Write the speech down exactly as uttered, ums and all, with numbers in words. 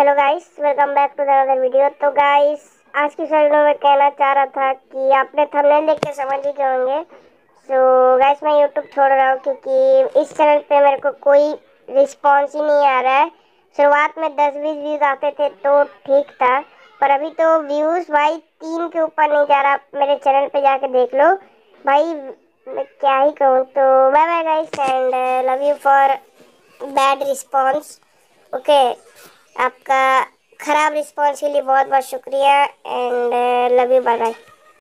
Hello guys, welcome back to the other video. तो guys, आज की वीडियो में कहना चाह रहा था कि आपने थंबनेल देख के समझ ही गए होंगे। सो गाइस, मैं यूट्यूब छोड़ रहा हूँ क्योंकि इस चैनल पे मेरे को कोई रिस्पॉन्स ही नहीं आ रहा है। शुरुआत में दस बीस व्यूज़ आते थे तो ठीक था, पर अभी तो व्यूज़ भाई तीन के ऊपर नहीं जा रहा। मेरे चैनल पे जाके देख लो भाई, मैं क्या ही कहूँ। तो bye bye guys and love you for bad response. Okay, आपका ख़राब रिस्पॉन्स के लिए बहुत बहुत शुक्रिया and love you, bye bye.